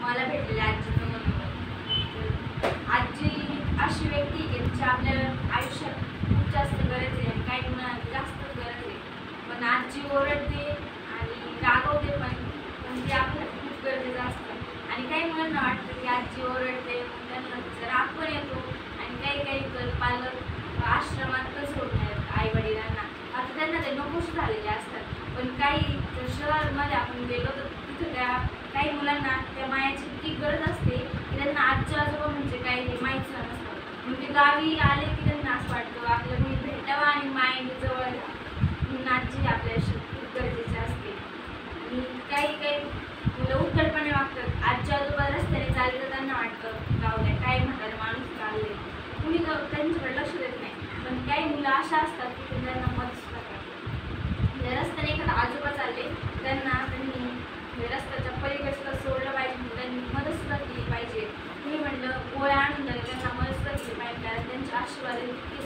मला भेटलेल्या आजीचं मनोबल. आजी अशी व्यक्ती आहे ज्याची आपल्याला आयुष्यात खूप जास्त गरज आहे आणि काही मुलांना जास्तच गरज आहे. पण आजी ओरडते आणि रागवते पण ते आपल्याला खूप गरजेचं असतं. आणि काही मुलांना वाटतं की आजी ओरडते मग त्यांना तिचा राग पण येतो. आणि काही काही पालक आश्रमातच होत नाहीत आई वडिलांना, आता त्यांना ते नकोच झालेले असतात. पण काही शहरामध्ये आपण गेलो तर तिथं त्या काही मुलांना त्या मायाची इतकी गरज असते की त्यांना आजी आजोबा म्हणजे काही हे माहीत नसतं. म्हणजे गावी आले की त्यांना असं वाटतं आपलं मी भेटावं आणि मायेने जवळ घ्यावं, म्हणून आजी आपल्याशी खूप गरजेची असते. आणि काही काही मुलं उद्धटपणे वागतात. आजी आजोबा रस्त्याने चालले तर त्यांना वाटतं जाऊ द्या काय म्हातारे माणूस चालले, कुणी त्यांच्याकडे लक्ष देत नाही. पण काही मुलं अशा असतात की त्यांना मदत सुद्धा करतात. रस्त्याने एखादा आजोबा चालले त्यांनी रस्त्याच्या पलीकडे सोडलं पाहिजे, त्यांनी मदत सुद्धा केली पाहिजे. मी म्हटलं गोळ्या आणून द्यायला त्यांना मदत सुद्धा केली पाहिजे, कारण त्यांचे आशीर्वाद